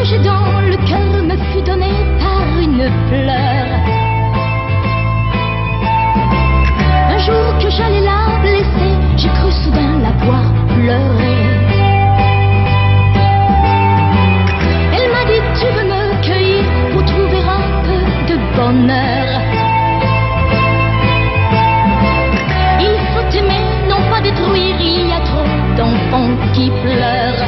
j'ai dans le cœur me fut donné par une fleur. Un jour que j'allais la blesser, j'ai cru soudain la voir pleurer. Elle m'a dit: tu veux me cueillir pour trouver un peu de bonheur. Il faut aimer, non pas détruire, il y a trop d'enfants qui pleurent.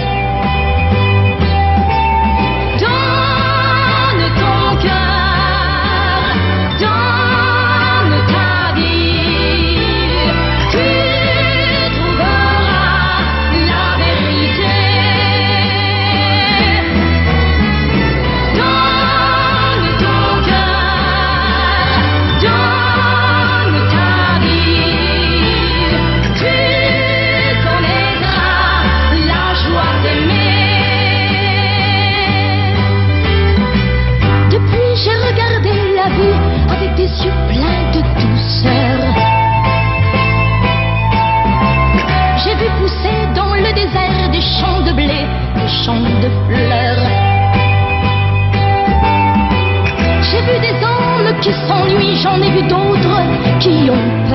Avec des yeux pleins de douceur, j'ai vu pousser dans le désert des champs de blé, des champs de fleurs. J'ai vu des hommes qui s'ennuient, j'en ai vu d'autres qui ont